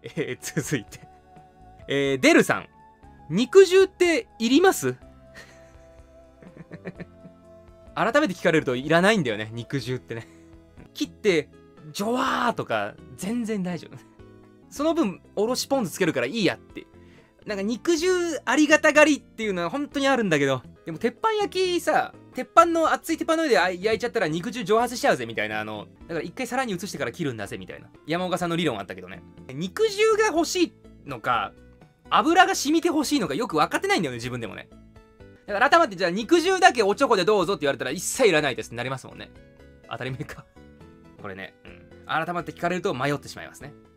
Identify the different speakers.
Speaker 1: 続いて。デルさん。肉汁っていります改めて聞かれるといらないんだよね、肉汁ってね。切って、ジョワーとか、全然大丈夫。その分、おろしポン酢つけるからいいやって。なんか肉汁ありがたがりっていうのは本当にあるんだけど、でも鉄板焼きさ、熱い鉄板の上で焼いちゃったら肉汁蒸発しちゃうぜみたいな、だから一回皿に移してから切るんだぜみたいな。山岡さんの理論あったけどね。肉汁が欲しいのか、油が染みて欲しいのかよく分かってないんだよね、自分でもね。だから改めてじゃあ肉汁だけおちょこでどうぞって言われたら一切いらないですってなりますもんね。当たり前か。これね、改まって聞かれると迷ってしまいますね。